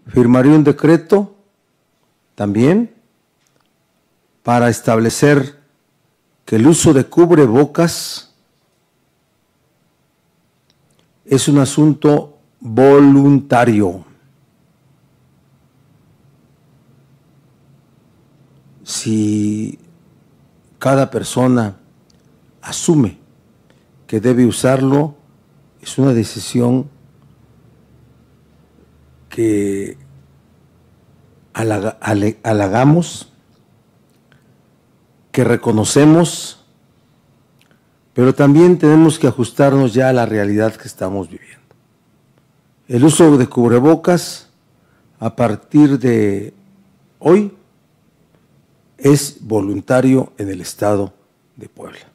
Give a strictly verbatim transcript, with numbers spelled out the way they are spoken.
firmaría un decreto también para establecer que el uso de cubrebocas es un asunto voluntario. Si cada persona asume que debe usarlo, es una decisión que halaga, halagamos, que reconocemos, pero también tenemos que ajustarnos ya a la realidad que estamos viviendo. El uso de cubrebocas a partir de hoy es voluntario en el estado de Puebla.